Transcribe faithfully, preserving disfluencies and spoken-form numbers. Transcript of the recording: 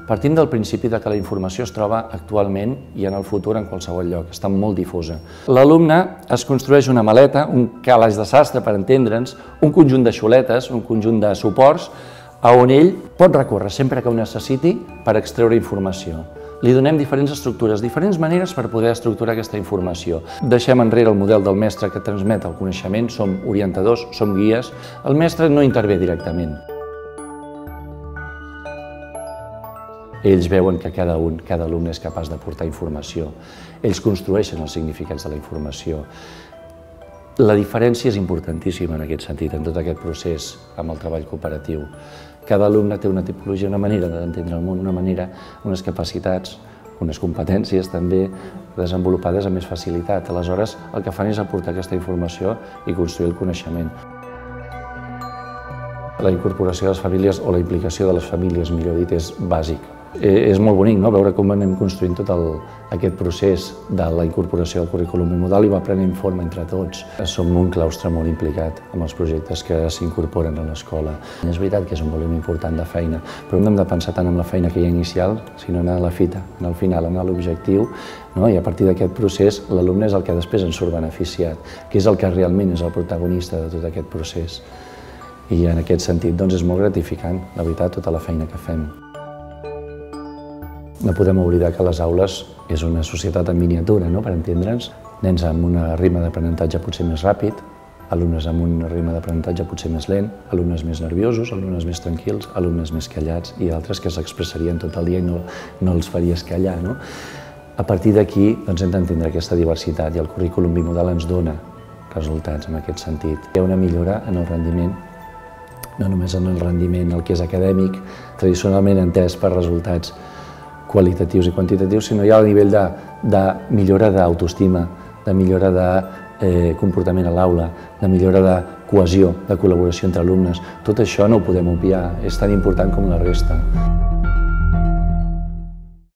Partim del principi que la informació es troba actualment i en el futur en qualsevol lloc, està molt difusa. L'alumne es construeix una maleta, un calaix de sastre per entendre'ns, un conjunt de xuletes, un conjunt de suports, on ell pot recórrer sempre que ho necessiti per extreure informació. Li donem diferents estructures, diferents maneres per poder estructurar aquesta informació. Deixem enrere el model del mestre que transmet el coneixement, som orientadors, som guies, el mestre no intervé directament. Ells veuen que cada un, cada alumne és capaç d'aportar informació. Ells construeixen els significats de la informació. La diferència és importantíssima en aquest sentit, en tot aquest procés amb el treball cooperatiu. Cada alumne té una tipologia, una manera d'entendre el món, una manera, unes capacitats, unes competències també desenvolupades amb més facilitat. Aleshores, el que fan és aportar aquesta informació i construir el coneixement. La incorporació de les famílies, o la implicació de les famílies, millor dit, és bàsic. És molt bonic, no?, veure com anem construint tot el, aquest procés de la incorporació del currículum bimodal i va prenent forma entre tots. Som un claustre molt implicat amb els projectes que s'incorporen a l'escola. És veritat que és un volum important de feina, però no hem de pensar tant en la feina que hi ha inicial, sinó en la fita, en el final, en l'objectiu, no? I a partir d'aquest procés l'alumne és el que després en surt beneficiat, que és el que realment és el protagonista de tot aquest procés. I en aquest sentit doncs, és molt gratificant, la veritat, tota la feina que fem. No podem oblidar que les aules és una societat en miniatura, no?, per entendre'ns. Nens amb un ritme d'aprenentatge potser més ràpid, alumnes amb un ritme d'aprenentatge potser més lent, alumnes més nerviosos, alumnes més tranquils, alumnes més callats i altres que s'expressarien tot el dia i no, no els faries callar, no? A partir d'aquí doncs, hem d'entendre aquesta diversitat i el currículum bimodal ens dona resultats en aquest sentit. Hi ha una millora en el rendiment, no només en el rendiment, el que és acadèmic, tradicionalment entès per resultats qualitatius i quantitatius, sinó ja a nivell de, de millora d'autoestima, de millora de eh, comportament a l'aula, de millora de cohesió, de col·laboració entre alumnes. Tot això no ho podem obviar, és tan important com la resta.